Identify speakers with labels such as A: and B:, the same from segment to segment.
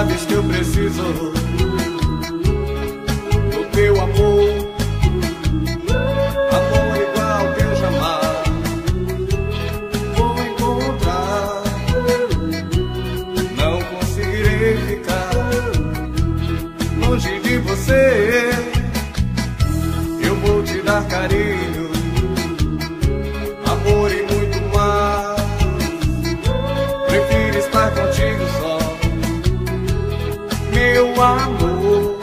A: sabes que eu preciso do teu amor, amor igual que eu jamais vou encontrar. Não conseguirei ficar longe de você. Eu vou te dar carinho, amor e muito mais. Prefiro estar contigo só, meu amor.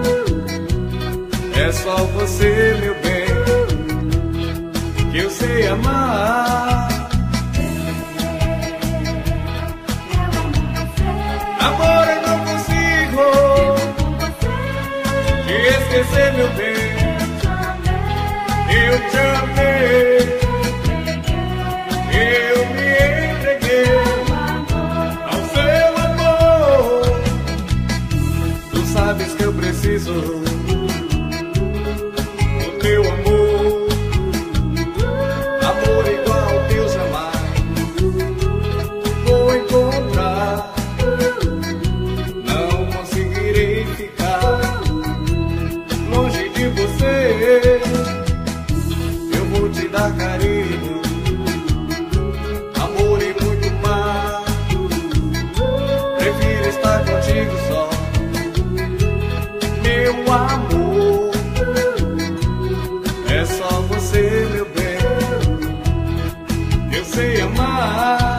A: É só você, meu bem, que eu sei amar. Amor, eu não consigo te esquecer, meu bem. Eu te amei, eu me entreguei ao seu amor. Tu sabes que eu preciso do teu amor, amor igual que eu jamais vou encontrar. Não conseguirei ficar longe de você. Vou te dar carinho, amor e muito mais. Prefiro estar contigo só, meu amor. É só você, meu bem, eu sei amar.